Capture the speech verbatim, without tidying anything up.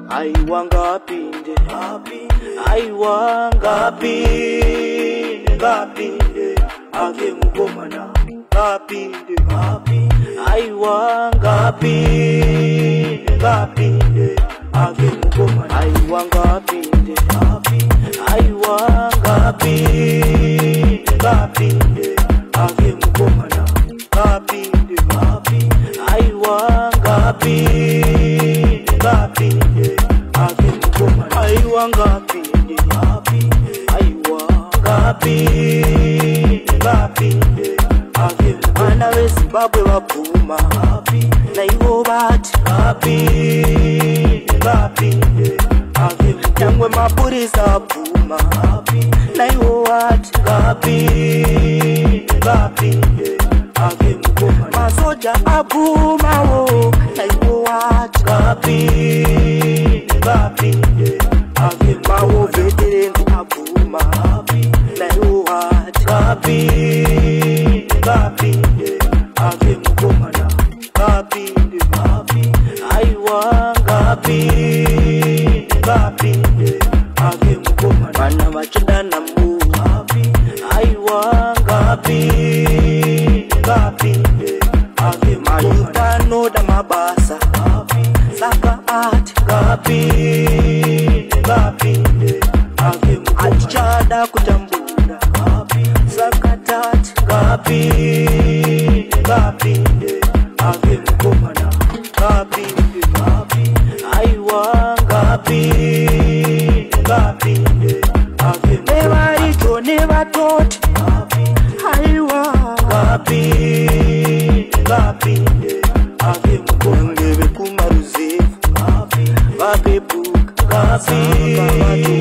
aiwa ngapinde aiwa ngapinde ngapinde hake mukomana ngapinde aiwa ngapinde ngapinde hake mukomana aiwa ngapinde aiwa ngapinde ngapinde hake mukomana ngapinde aiwa ngapinde ngapinde hake mukomana aiwa ngapinde aiwa ngapinde ngapinde hake vana vezimbabwe vabvuma naivo vati ngapinde ngapinde hake nyangwe mapurisa abvuma naivo vati ngapinde ngapinde hake mukomana masoja abvumawo naivo vati ngapinde ngapinde hake mawo veterenzi abvuma naivo vati ngapinde ngapinde hake mukomana ngapinde aiwa ngapinde ngapinde hake mukomana vana vachidana mbu aiwa ngapinde ngapinde hake mukomana anoda mabasa saka ati ngapinde ngapinde hake mukomana atichada kutambura saka tati ngapinde ngapinde hake mukomana ngapinde aiwa ngapinde ngapinde hake nevarito nevatoti aiwa ngapinde ngapinde hake mukomana ngeve kumaruzevu vapepuka ngapinde